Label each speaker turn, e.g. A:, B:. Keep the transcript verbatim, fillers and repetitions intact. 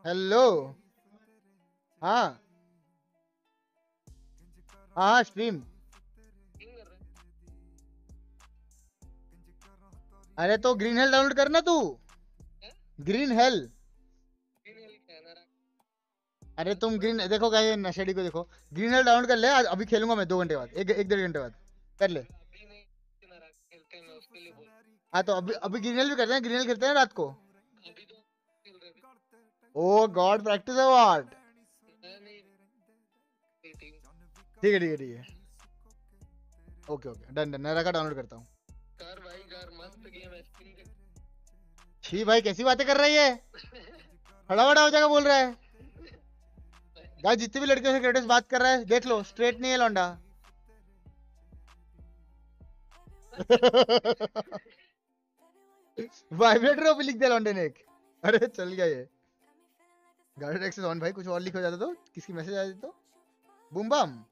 A: Hello. हाँ हाँ stream. अरे तो ग्रीन हेल डाउनलोड करना तू। Green hell. अरे तुम ग्रीन देखो क्या नशेड़ी को देखो। ग्रीन हेल डाउनलोड कर ले आज- अभी खेलूंगा मैं दो घंटे बाद एक एक डेढ़ घंटे बाद। कर ले। हाँ तो अभी अभी ग्रीन हेल भी करते हैं ग्रीन हेल खेलते हैं रात को। ओ गॉड प्रैक्टिस है व्हाट। ठीक है ठीक है ठीक है। ओके ओके डन डन मैं रखा डाउनलोड करता हूँ। छी भाई कैसी बातें कर रही है। खड़ा बड़ा हो जाएगा बोल रहा है। गाइस जितने भी लड़कियों से क्रेडिट्स बात कर रहा है देख लो स्ट्रेट नहीं है लौंडा। वाइब्रेटर पे लिख दिया लौंडे ने एक। अरे चल गया ये। गाड़ी एक्सेस ऑन भाई कुछ और लिखा जाता तो किसकी मैसेज आ जाती तो बूम बम।